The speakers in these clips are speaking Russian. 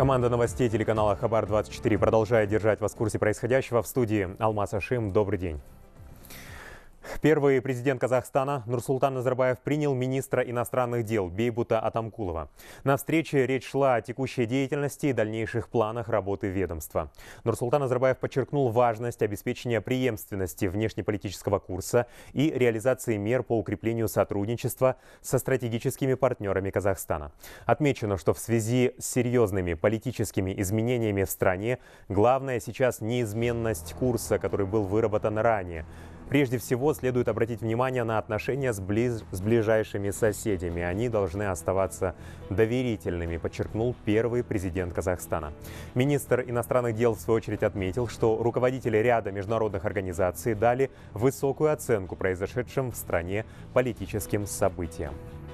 Команда новостей телеканала Хабар-24 продолжает держать вас в курсе происходящего. В студии Алмаз Ашим. Добрый день. Первый президент Казахстана Нурсултан Назарбаев принял министра иностранных дел Бейбута Атамкулова. На встрече речь шла о текущей деятельности и дальнейших планах работы ведомства. Нурсултан Назарбаев подчеркнул важность обеспечения преемственности внешнеполитического курса и реализации мер по укреплению сотрудничества со стратегическими партнерами Казахстана. Отмечено, что в связи с серьезными политическими изменениями в стране главное сейчас неизменность курса, который был выработан ранее. Прежде всего, следует обратить внимание на отношения с ближайшими соседями. Они должны оставаться доверительными, подчеркнул первый президент Казахстана. Министр иностранных дел, в свою очередь, отметил, что руководители ряда международных организаций дали высокую оценку произошедшим в стране политическим событиям.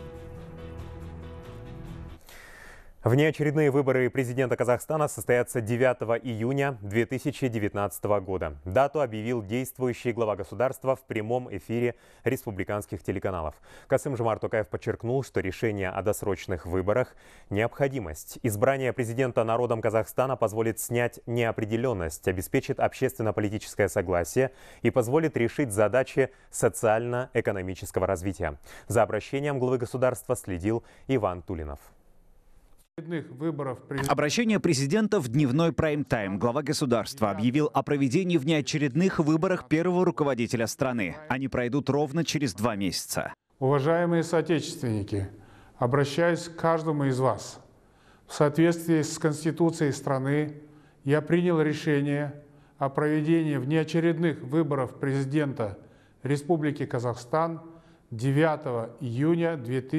Внеочередные выборы президента Казахстана состоятся 9 июня 2019 года. Дату объявил действующий глава государства в прямом эфире республиканских телеканалов. Касым-Жомарт Токаев подчеркнул, что решение о досрочных выборах – необходимость. Избрание президента народом Казахстана позволит снять неопределенность, обеспечит общественно-политическое согласие и позволит решить задачи социально-экономического развития. За обращением главы государства следил Иван Тулинов. Обращение президента в дневной прайм-тайм. Глава государства объявил о проведении внеочередных выборах первого руководителя страны. Они пройдут ровно через 2 месяца. Уважаемые соотечественники, обращаюсь к каждому из вас. В соответствии с Конституцией страны я принял решение о проведении внеочередных выборов президента Республики Казахстан 9 июня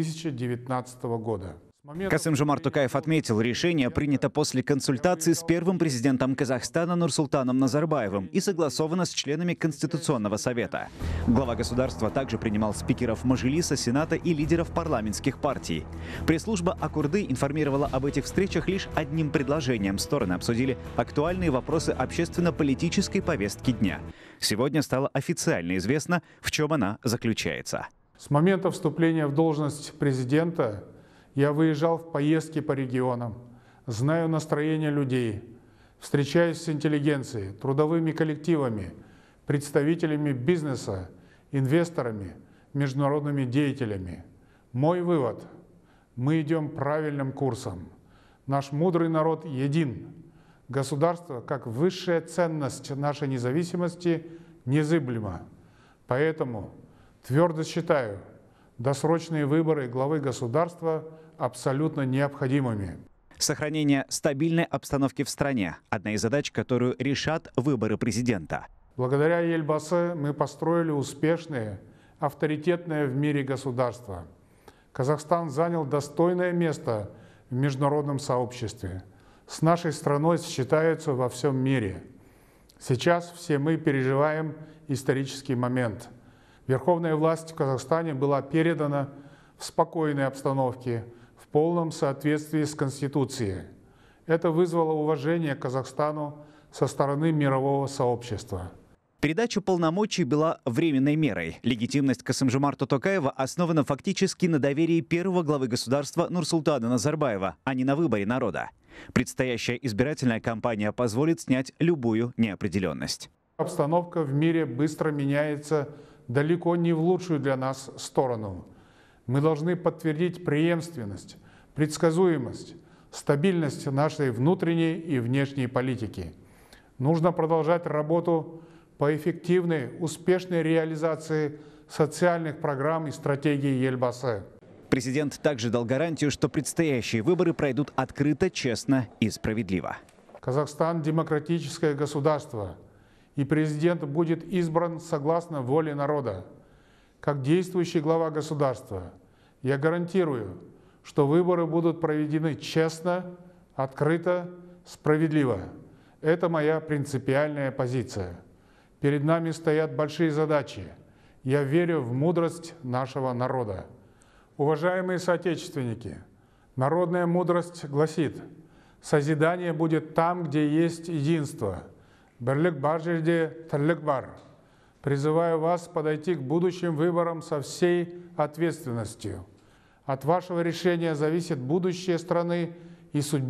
2019 года. Касым-Жомарт Токаев отметил, решение принято после консультации с первым президентом Казахстана Нурсултаном Назарбаевым и согласовано с членами Конституционного совета. Глава государства также принимал спикеров Мажилиса, Сената и лидеров парламентских партий. Пресс-служба Акурды информировала об этих встречах лишь одним предложением. Стороны обсудили актуальные вопросы общественно-политической повестки дня. Сегодня стало официально известно, в чем она заключается. С момента вступления в должность президента я выезжал в поездки по регионам, знаю настроение людей, встречаюсь с интеллигенцией, трудовыми коллективами, представителями бизнеса, инвесторами, международными деятелями. Мой вывод – мы идем правильным курсом. Наш мудрый народ един. Государство, как высшая ценность нашей независимости, незыблемо. Поэтому твердо считаю досрочные выборы главы государства абсолютно необходимыми. Сохранение стабильной обстановки в стране – одна из задач, которую решат выборы президента. Благодаря Елбасы мы построили успешное, авторитетное в мире государство. Казахстан занял достойное место в международном сообществе. С нашей страной считаются во всем мире. Сейчас все мы переживаем исторический момент. Верховная власть в Казахстане была передана в спокойной обстановке, в полном соответствии с Конституцией. Это вызвало уважение к Казахстану со стороны мирового сообщества. Передача полномочий была временной мерой. Легитимность Касым-Жомарта Токаева основана фактически на доверии первого главы государства Нурсултана Назарбаева, а не на выборе народа. Предстоящая избирательная кампания позволит снять любую неопределенность. Обстановка в мире быстро меняется далеко не в лучшую для нас сторону. Мы должны подтвердить преемственность, предсказуемость, стабильность нашей внутренней и внешней политики. Нужно продолжать работу по эффективной, успешной реализации социальных программ и стратегий Елбасы. Президент также дал гарантию, что предстоящие выборы пройдут открыто, честно и справедливо. Казахстан – демократическое государство, и президент будет избран согласно воле народа. Как действующий глава государства, я гарантирую, что выборы будут проведены честно, открыто, справедливо. Это моя принципиальная позиция. Перед нами стоят большие задачи. Я верю в мудрость нашего народа. Уважаемые соотечественники, народная мудрость гласит: созидание будет там, где есть единство. Бірлік бар жерде тірлік бар. Призываю вас подойти к будущим выборам со всей ответственностью. От вашего решения зависит будущее страны и судьба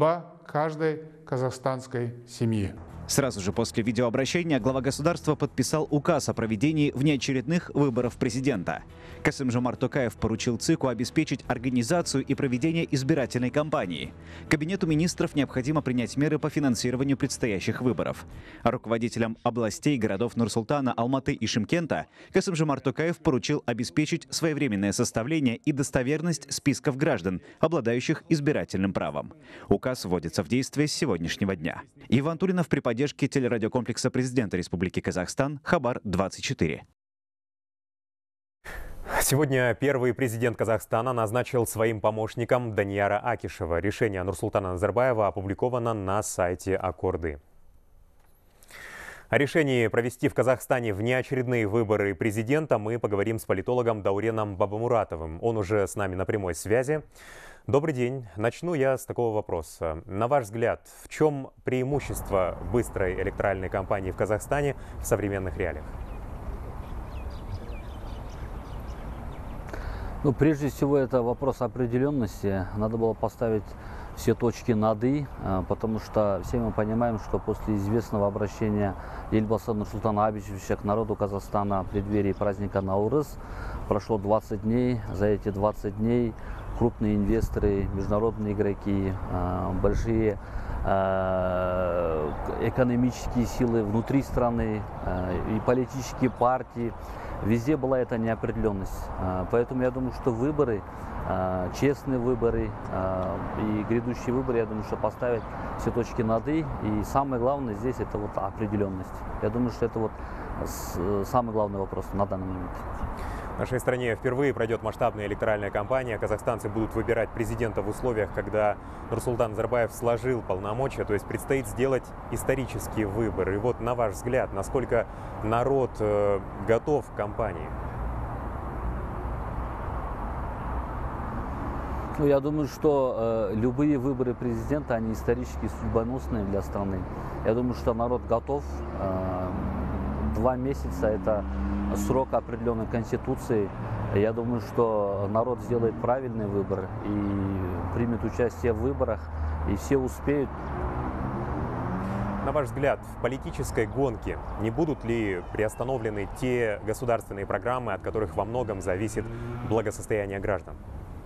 каждой казахстанской семьи. Сразу же после видеообращения глава государства подписал указ о проведении внеочередных выборов президента. Касым-Жомарт Токаев поручил ЦИКу обеспечить организацию и проведение избирательной кампании. Кабинету министров необходимо принять меры по финансированию предстоящих выборов. А руководителям областей, городов Нур-Султана, Алматы и Шымкента Касым-Жомарт Токаев поручил обеспечить своевременное составление и достоверность списков граждан, обладающих избирательным правом. Указ вводится в действие с сегодняшнего дня. Иван Тулинов при поддержке телерадиокомплекса президента Республики Казахстан «Хабар-24». Сегодня первый президент Казахстана назначил своим помощником Данияра Акишева. Решение Нурсултана Назарбаева опубликовано на сайте Аккорды. О решении провести в Казахстане внеочередные выборы президента мы поговорим с политологом Дауреном Бабамуратовым. Он уже с нами на прямой связи. Добрый день. Начну я с такого вопроса. На ваш взгляд, в чем преимущество быстрой электоральной кампании в Казахстане в современных реалиях? Прежде всего, это вопрос определенности. Надо было поставить все точки над «и», потому что все мы понимаем, что после известного обращения Елбасы Нурсултана Абишевича к народу Казахстана в преддверии праздника Наурыз прошло 20 дней. За эти 20 дней крупные инвесторы, международные игроки, большие экономические силы внутри страны и политические партии, везде была эта неопределенность. Поэтому я думаю, что выборы, честные выборы и грядущие выборы, я думаю, что поставят все точки над «и». И самое главное здесь это вот определенность. Я думаю, что это вот самый главный вопрос на данный момент. В нашей стране впервые пройдет масштабная электоральная кампания. Казахстанцы будут выбирать президента в условиях, когда Нурсултан Назарбаев сложил полномочия, то есть предстоит сделать исторические выборы. И вот, на ваш взгляд, насколько народ готов к кампании? Я думаю, что любые выборы президента, они исторически судьбоносные для страны. Я думаю, что народ готов. 2 месяца – это срок, определенной Конституцией. Я думаю, что народ сделает правильный выбор и примет участие в выборах, и все успеют. На ваш взгляд, в политической гонке не будут ли приостановлены те государственные программы, от которых во многом зависит благосостояние граждан?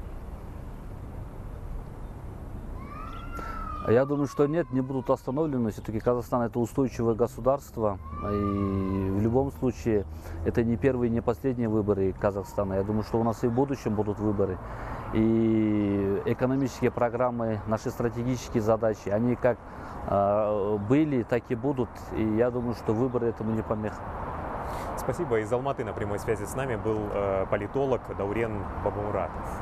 Я думаю, что нет, не будут остановлены. Все-таки Казахстан – это устойчивое государство. И в любом случае, это не первые, не последние выборы Казахстана. Я думаю, что у нас и в будущем будут выборы. И экономические программы, наши стратегические задачи, они как были, так и будут. И я думаю, что выборы этому не помеха. Спасибо. Из Алматы на прямой связи с нами был политолог Даурен Бабамуратов.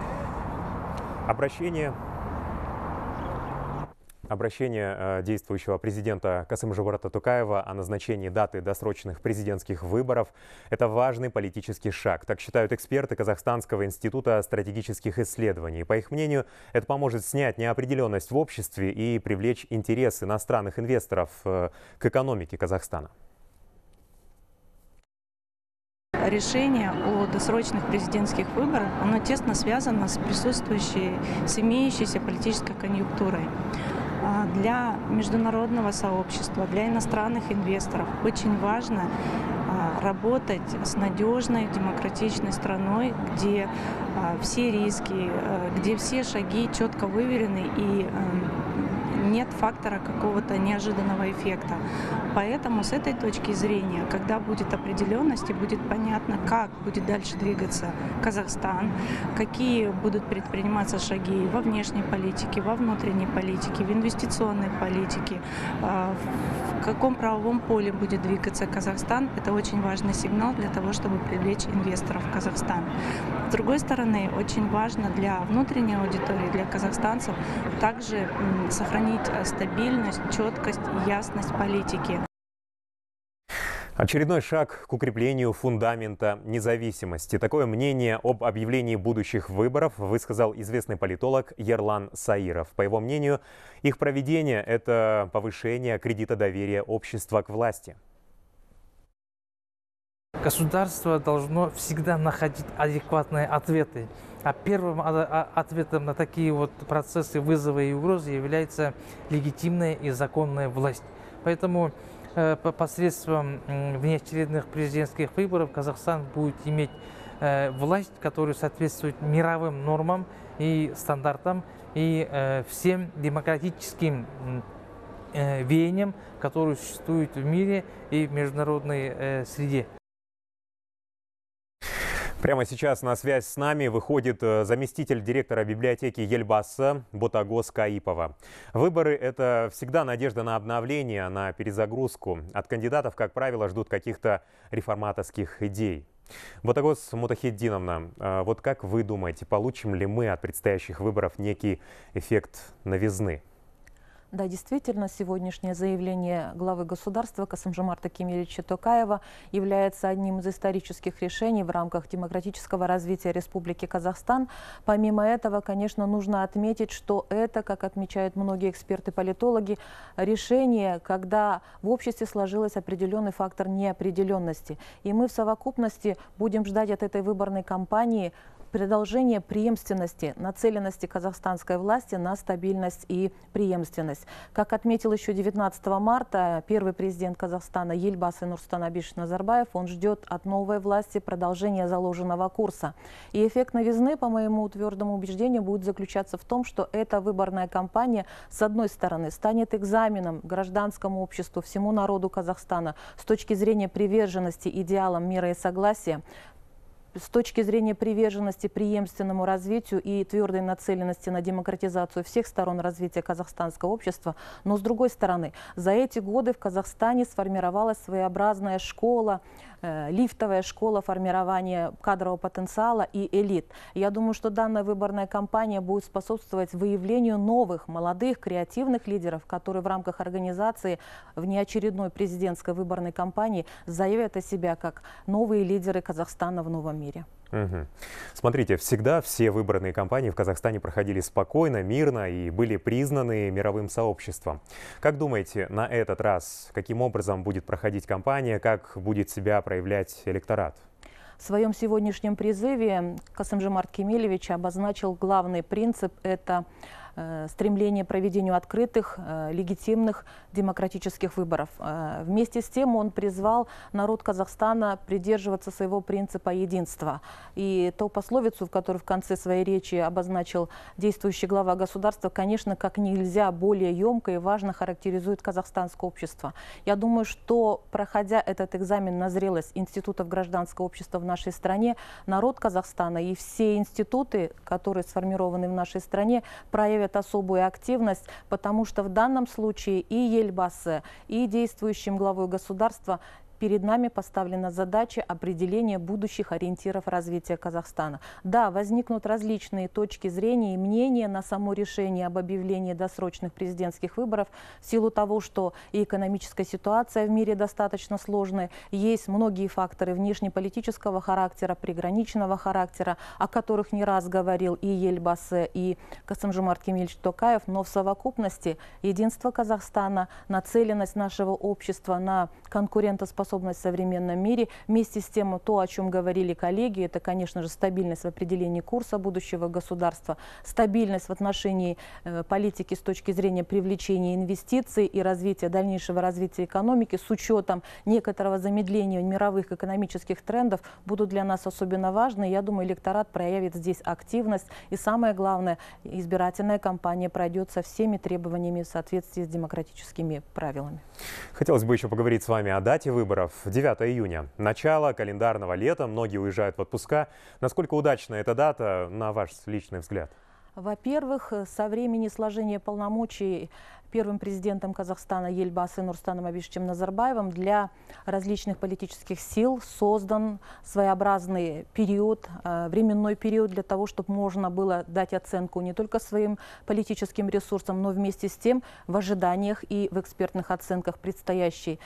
Обращение действующего президента Касым-Жомарта Токаева о назначении даты досрочных президентских выборов – это важный политический шаг. Так считают эксперты Казахстанского института стратегических исследований. По их мнению, это поможет снять неопределенность в обществе и привлечь интерес иностранных инвесторов к экономике Казахстана. Решение о досрочных президентских выборах, оно тесно связано с присутствующей, с имеющейся политической конъюнктурой. Для международного сообщества, для иностранных инвесторов очень важно работать с надежной, демократичной страной, где все риски, где все шаги четко выверены и нет фактора какого-то неожиданного эффекта. Поэтому с этой точки зрения, когда будет определенность и будет понятно, как будет дальше двигаться Казахстан, какие будут предприниматься шаги во внешней политике, во внутренней политике, в инвестиционной политике, в каком правовом поле будет двигаться Казахстан, это очень важный сигнал для того, чтобы привлечь инвесторов в Казахстан. С другой стороны, очень важно для внутренней аудитории, для казахстанцев также сохранить стабильность, четкость и ясность политики. Очередной шаг к укреплению фундамента независимости. Такое мнение об объявлении будущих выборов высказал известный политолог Ерлан Саиров. По его мнению, их проведение – это повышение кредита доверия общества к власти. государство должно всегда находить адекватные ответы. А первым ответом на такие вот процессы, вызовы и угрозы является легитимная и законная власть. Поэтому посредством внеочередных президентских выборов Казахстан будет иметь власть, которая соответствует мировым нормам и стандартам и всем демократическим веяниям, которые существуют в мире и в международной среде. Прямо сейчас на связь с нами выходит заместитель директора библиотеки Елбасы Ботагоз Каипова. Выборы – это всегда надежда на обновление, на перезагрузку. От кандидатов, как правило, ждут каких-то реформаторских идей. Ботагоз Мутахиддиновна, вот как вы думаете, получим ли мы от предстоящих выборов некий эффект новизны? Да, действительно, сегодняшнее заявление главы государства Касым-Жомарта Кемелевича Токаева является одним из исторических решений в рамках демократического развития Республики Казахстан. Помимо этого, конечно, нужно отметить, что это, как отмечают многие эксперты-политологи, решение, когда в обществе сложился определенный фактор неопределенности. И мы в совокупности будем ждать от этой выборной кампании продолжение преемственности, нацеленности казахстанской власти на стабильность и преемственность. Как отметил еще 19 марта первый президент Казахстана Елбасы Нурсултан Абишевич Назарбаев, он ждет от новой власти продолжения заложенного курса. И эффект новизны, по моему твердому убеждению, будет заключаться в том, что эта выборная кампания, с одной стороны, станет экзаменом гражданскому обществу, всему народу Казахстана с точки зрения приверженности идеалам мира и согласия, с точки зрения приверженности преемственному развитию и твердой нацеленности на демократизацию всех сторон развития казахстанского общества. Но с другой стороны, за эти годы в Казахстане сформировалась своеобразная школа, лифтовая школа формирования кадрового потенциала и элит. Я думаю, что данная выборная кампания будет способствовать выявлению новых, молодых, креативных лидеров, которые в рамках организации внеочередной президентской выборной кампании заявят о себе как новые лидеры Казахстана в новом мире. Угу. Смотрите, всегда все выборные кампании в Казахстане проходили спокойно, мирно и были признаны мировым сообществом. Как думаете, на этот раз каким образом будет проходить кампания, как будет себя проявлять электорат? В своем сегодняшнем призыве Касым-Жомарт Кемелевич обозначил главный принцип – это стремление к проведению открытых, легитимных демократических выборов. Вместе с тем он призвал народ Казахстана придерживаться своего принципа единства. И ту пословицу, в которой в конце своей речи обозначил действующий глава государства, конечно, как нельзя более емко и важно характеризует казахстанское общество. Я думаю, что, проходя этот экзамен на зрелость институтов гражданского общества в нашей стране, народ Казахстана и все институты, которые сформированы в нашей стране, проявят особую активность, потому что в данном случае и Елбасы, и действующим главой государства перед нами поставлена задача определения будущих ориентиров развития Казахстана. Да, возникнут различные точки зрения и мнения на само решение об объявлении досрочных президентских выборов в силу того, что и экономическая ситуация в мире достаточно сложная, есть многие факторы внешнеполитического характера, приграничного характера, о которых не раз говорил и Елбасы, и Касым-Жомарт Кемелевич Токаев, но в совокупности единство Казахстана, нацеленность нашего общества на конкурентоспособность в современном мире. Вместе с тем, то, о чем говорили коллеги, это, конечно же, стабильность в определении курса будущего государства, стабильность в отношении политики с точки зрения привлечения инвестиций и развития, дальнейшего развития экономики с учетом некоторого замедления мировых экономических трендов будут для нас особенно важны. Я думаю, электорат проявит здесь активность. И самое главное, избирательная кампания пройдет со всеми требованиями в соответствии с демократическими правилами. Хотелось бы еще поговорить с вами о дате выборов. 9 июня. Начало календарного лета. Многие уезжают в отпуска. Насколько удачна эта дата, на ваш личный взгляд? Во-первых, со времени сложения полномочий первым президентом Казахстана Елбасы Нурсултаном Абишевичем Назарбаевым для различных политических сил создан своеобразный период, временной период для того, чтобы можно было дать оценку не только своим политическим ресурсам, но вместе с тем в ожиданиях и в экспертных оценках предстоящей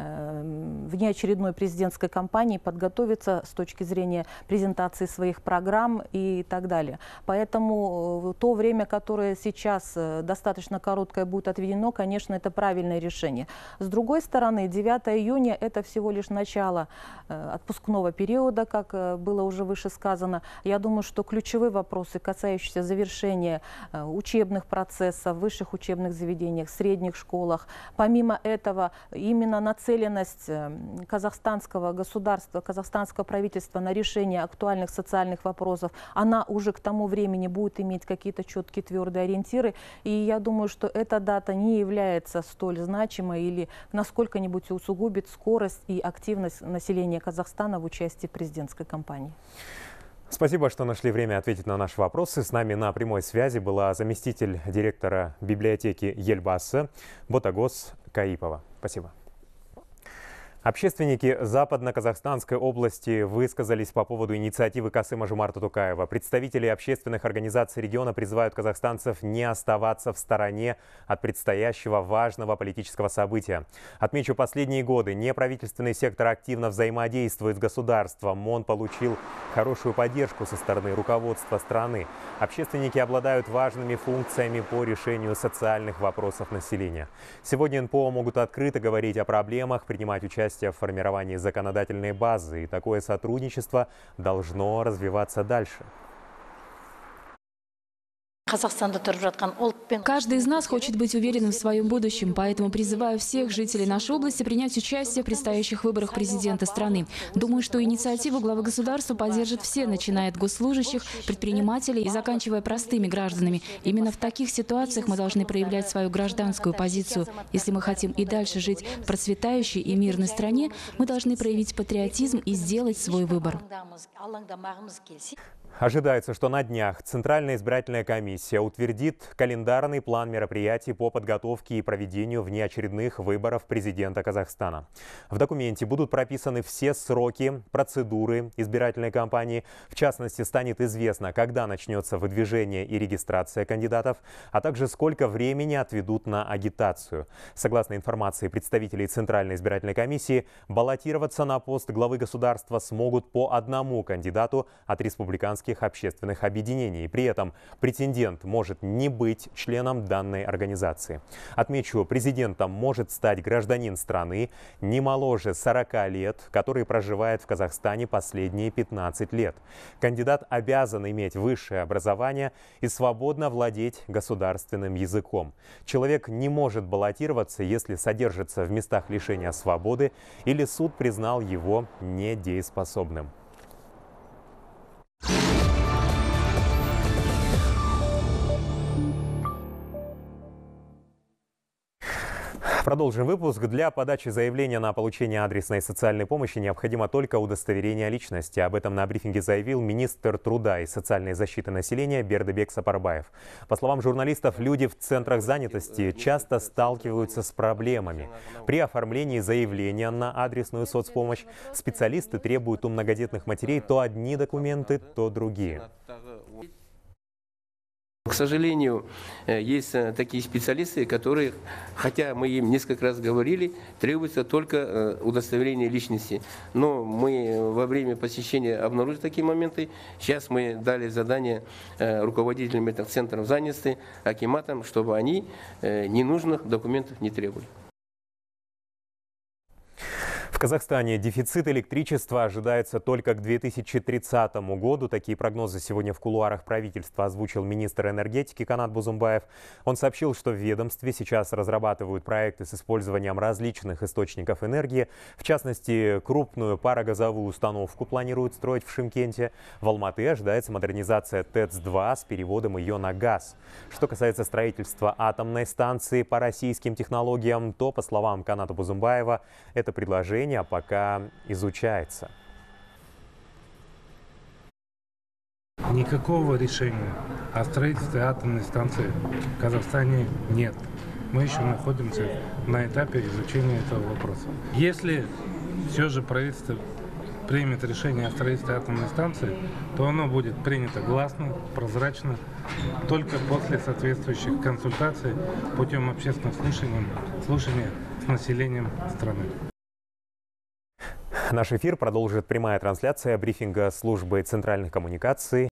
внеочередной президентской кампании подготовиться с точки зрения презентации своих программ и так далее. Поэтому то время, которое сейчас достаточно короткое будет отведено, конечно, это правильное решение. С другой стороны, 9 июня – это всего лишь начало отпускного периода, как было уже выше сказано. Я думаю, что ключевые вопросы, касающиеся завершения учебных процессов в высших учебных заведениях, средних школах, помимо этого, именно нацеленность казахстанского государства, казахстанского правительства на решение актуальных социальных вопросов, она уже к тому времени будет иметь какие-то четкие твердые ориентиры. И я думаю, что эта дата не является столь значимой или насколько-нибудь усугубит скорость и активность населения Казахстана в участии президентской кампании. Спасибо, что нашли время ответить на наши вопросы. С нами на прямой связи была заместитель директора библиотеки Елбасы Ботагос Каипова. Спасибо. Общественники Западно-Казахстанской области высказались по поводу инициативы Касыма-Жомарта Токаева. Представители общественных организаций региона призывают казахстанцев не оставаться в стороне от предстоящего важного политического события. Отмечу, последние годы неправительственный сектор активно взаимодействует с государством. Он получил хорошую поддержку со стороны руководства страны. Общественники обладают важными функциями по решению социальных вопросов населения. Сегодня НПО могут открыто говорить о проблемах, принимать участие в формировании законодательной базы, и такое сотрудничество должно развиваться дальше. Каждый из нас хочет быть уверенным в своем будущем, поэтому призываю всех жителей нашей области принять участие в предстоящих выборах президента страны. Думаю, что инициативу главы государства поддержат все, начиная от госслужащих, предпринимателей и заканчивая простыми гражданами. Именно в таких ситуациях мы должны проявлять свою гражданскую позицию. Если мы хотим и дальше жить в процветающей и мирной стране, мы должны проявить патриотизм и сделать свой выбор. Ожидается, что на днях Центральная избирательная комиссия утвердит календарный план мероприятий по подготовке и проведению внеочередных выборов президента Казахстана. В документе будут прописаны все сроки, процедуры избирательной кампании. В частности, станет известно, когда начнется выдвижение и регистрация кандидатов, а также сколько времени отведут на агитацию. Согласно информации представителей Центральной избирательной комиссии, баллотироваться на пост главы государства смогут по одному кандидату от республиканских общественных объединений. При этом претендент может не быть членом данной организации. Отмечу, президентом может стать гражданин страны не моложе 40 лет, который проживает в Казахстане последние 15 лет. Кандидат обязан иметь высшее образование и свободно владеть государственным языком. Человек не может баллотироваться, если содержится в местах лишения свободы или суд признал его недееспособным. Продолжим выпуск. Для подачи заявления на получение адресной социальной помощи необходимо только удостоверение личности. Об этом на брифинге заявил министр труда и социальной защиты населения Бердыбек Сапарбаев. По словам журналистов, люди в центрах занятости часто сталкиваются с проблемами. При оформлении заявления на адресную соцпомощь специалисты требуют у многодетных матерей то одни документы, то другие. К сожалению, есть такие специалисты, которые, хотя мы им несколько раз говорили, требуется только удостоверение личности. Но мы во время посещения обнаружили такие моменты. Сейчас мы дали задание руководителям этих центров занятости, акиматам, чтобы они ненужных документов не требовали. В Казахстане дефицит электричества ожидается только к 2030 году. Такие прогнозы сегодня в кулуарах правительства озвучил министр энергетики Канат Бузумбаев. Он сообщил, что в ведомстве сейчас разрабатывают проекты с использованием различных источников энергии. В частности, крупную парогазовую установку планируют строить в Шымкенте. В Алматы ожидается модернизация ТЭЦ-2 с переводом ее на газ. Что касается строительства атомной станции по российским технологиям, то, по словам Каната Бузумбаева, это предложение пока изучается. Никакого решения о строительстве атомной станции в Казахстане нет. Мы еще находимся на этапе изучения этого вопроса. Если все же правительство примет решение о строительстве атомной станции, то оно будет принято гласно, прозрачно, только после соответствующих консультаций путем общественных слушаний с населением страны. Наш эфир продолжит прямая трансляция брифинга службы центральных коммуникаций.